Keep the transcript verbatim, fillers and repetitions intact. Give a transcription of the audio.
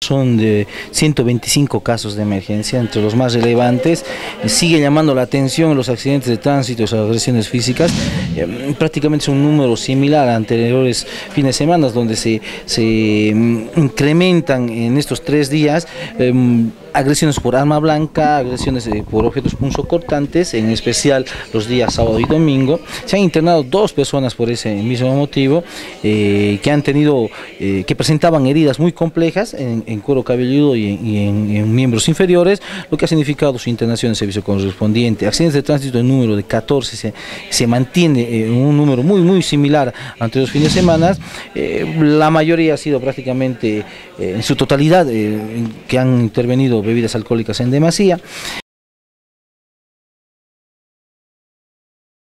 Son de ciento veinticinco casos de emergencia, entre los más relevantes. Sigue llamando la atención los accidentes de tránsito y las agresiones físicas. Eh, prácticamente es un número similar a anteriores fines de semana, donde se, se incrementan en estos tres días eh, agresiones por arma blanca, agresiones eh, por objetos punzocortantes, en especial los días sábado y domingo. Se han internado dos personas por ese mismo motivo, eh, que han tenido, eh, que presentaban heridas muy complejas en, en cuero cabelludo y, en, y en, en miembros inferiores, lo que ha significado su internación en servicio correspondiente. Accidentes de tránsito en número de catorce se, se mantiene eh, un número muy muy similar a anteriores fines de semana. Eh, la mayoría ha sido prácticamente eh, en su totalidad eh, que han intervenido bebidas alcohólicas en demasía.